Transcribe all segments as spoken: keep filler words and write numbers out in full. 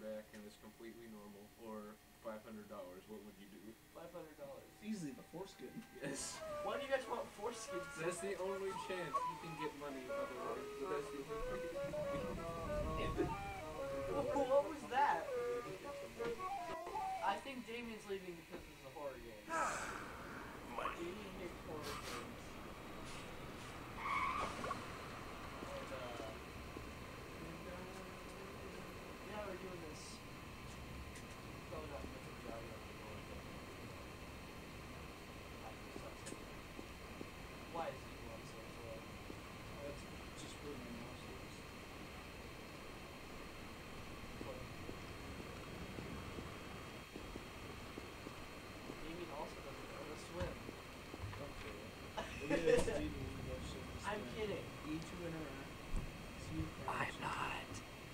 back and it's completely normal, or five hundred dollars, what would you do? Five hundred dollars. Easily the foreskin. Yes. Why do you guys want foreskins? That's the only chance you can get money otherwise. But that's the only What was that? I think Damien's leaving because it's a horror game. Damion hates horror games. And, uh... yeah, we're doing this. Probably not much of a job yet. Why is he one so slow? That's just where my mouse is. Damion also doesn't know how to swim. Okay. It is Steven Wilson. I'm kidding. E to interact. C I'm not.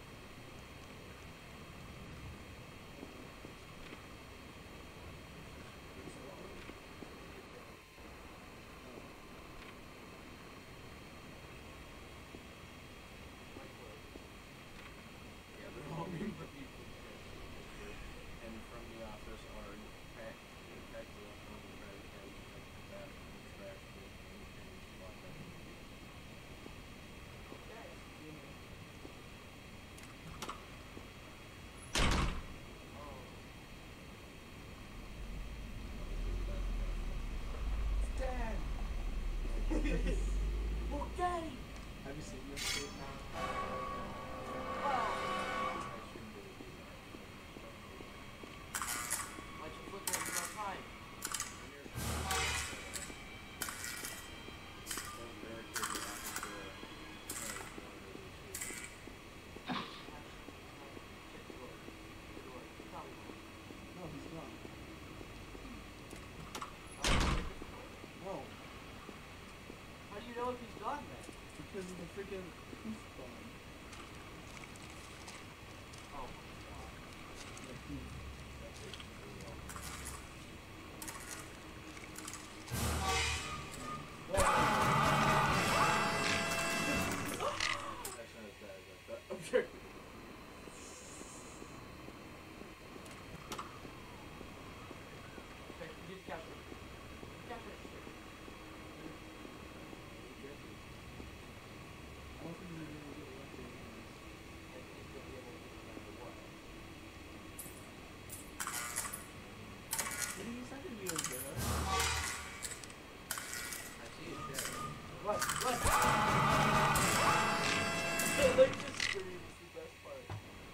Yeah, they're all being put people and from the office are packed, packed with on the credit card, like that, and trash, and anything like that. Okay. Oh. Dad! Well, Daddy! Have you seen this shit now? Wow. I shouldn't really do that. Why'd you flicker into my time? Don't barricade the office door. Check the door. The door. Probably not. No, he's not. Oh, check the door. No, How do you know if he's gone then? because of the freaking poof bomb. Oh my god. The poof. That's not as bad as I thought. Okay. Okay, you just capture it. Capture it. I don't think he's gonna get elected. I think he's gonna be able to do no matter what. He's not gonna be able to get us. I see a shadow. Run! Run! Like just scream is the best part.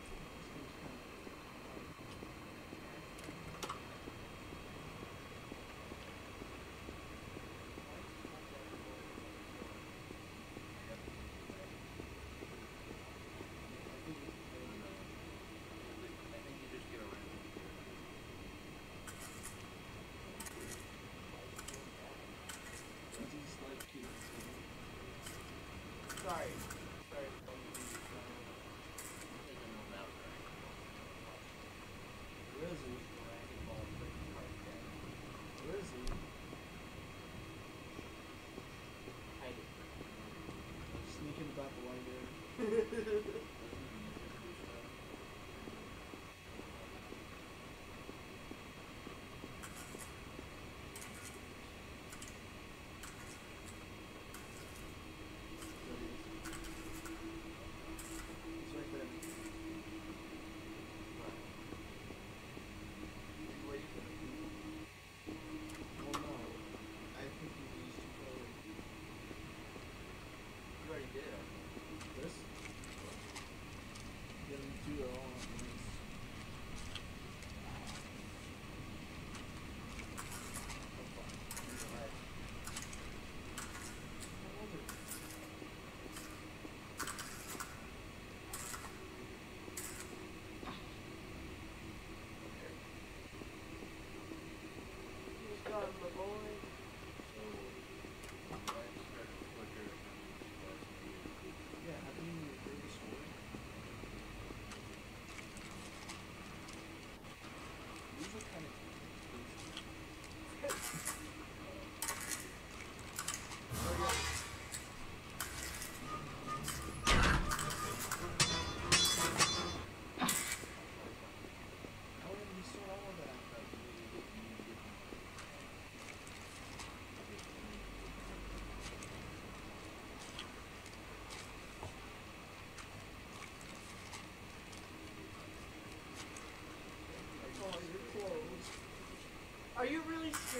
I think you just get around it. He's like cute. Sorry. Sorry. Where is he? Where is he? Cayden. Sneaking about the light there. He's right there. Where you gonna be? Oh no. I think he needs to go. You already did. This?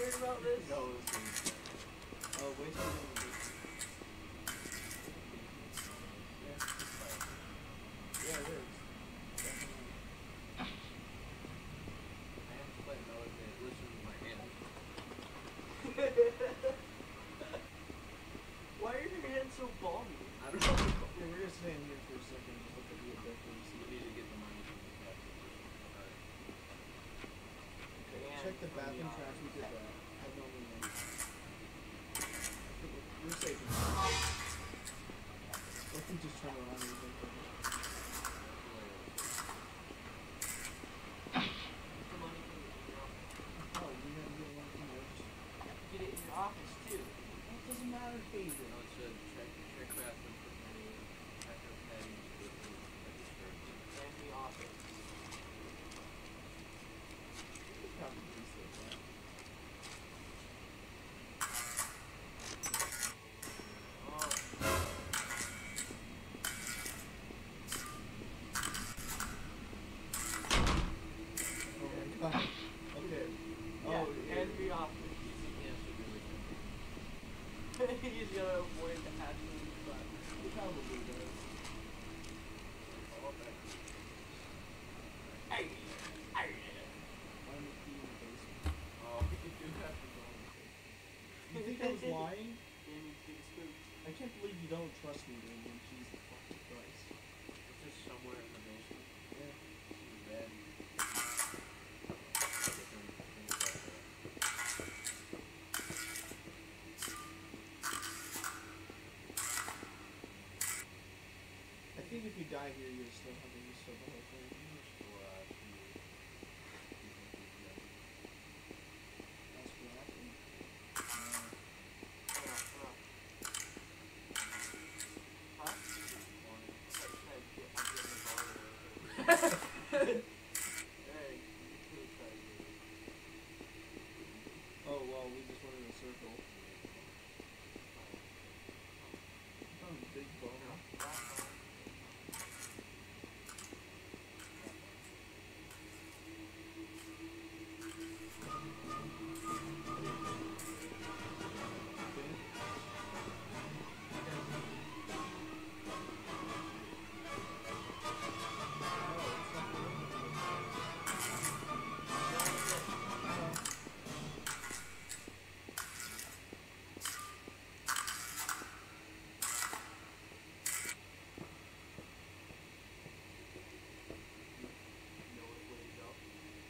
heard about this? No, it was pretty sad. Oh, wait till we get the Yeah, it's fine. Yeah, it is. Definitely. I have to play another day. Listen to my hands. Why are your hands so balmy? I don't know. Yeah, we're gonna stand here for a second and just look at the objectives. You need to get the money from the captain. Alright. Okay, And check the from bathroom the trash. We did office. that. I don't know. We're safe. Let me just turn around and think of it. The money from your office. Oh, we gotta get one from yours. Get it in your office too. It doesn't matter, Cayden. No, it said check, check bathroom for any type of headings with the registered. And the office. You could probably say that. Oh. Oh my god. Okay. Yeah, Oh, and the office. Easy answer, really. He's gonna avoid the hassle, but He probably does. All back. hey, hey. Why am I peeing in the basement? Oh, you do have to go in the basement. You think I was lying? Damien's getting spooked. I can't believe you don't trust me, Damion. Jesus fucking Christ. It's just somewhere in the basement. Yeah. It's bad. Different things like that. I think if you die here, you'll still have to restart the whole thing. You're still alive. You, you think you've done it. That's what happened. Come on, come on. Huh? Morning. I said, get, I'm getting the ball away. Hey, you could try to do it. Oh, well, we just went in a circle. Oh, big bone. Know which way to go.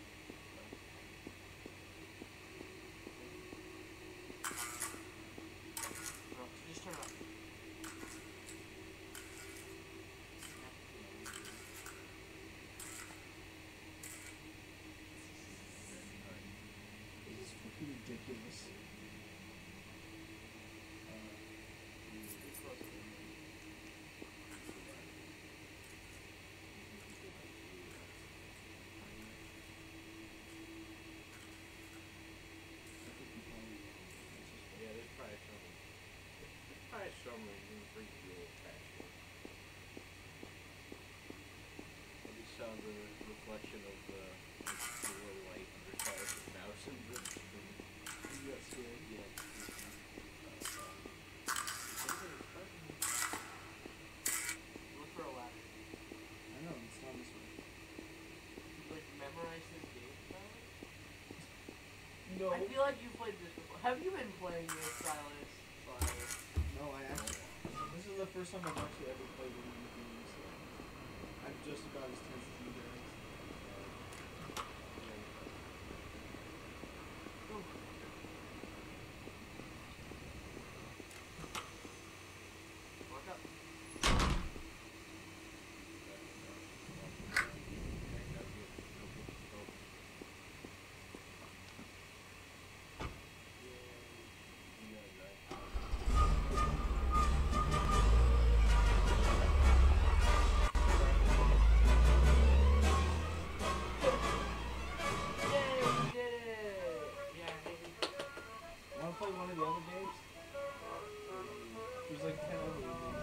No, just turn around. This is fucking ridiculous. Pretty close to it. I think we probably- let's just- Yeah, there's probably some. There's probably some in free fuel attached. Maybe saw the reflection of the, the little light under Silas' mouse and the screen. You got scared. Yeah. Look for a ladder. I know, it's not this way. Did you like memorize this game, Silas? No. I feel like you played this before. Have you been playing this, Silas? Silas. No, I actually. This is the first time I've actually ever played one of these games. So I'm just about as tense as you guys. Ooh. Walk up. Yay, we did it! Yeah, Wanna play one of the other games? There's like ten other games.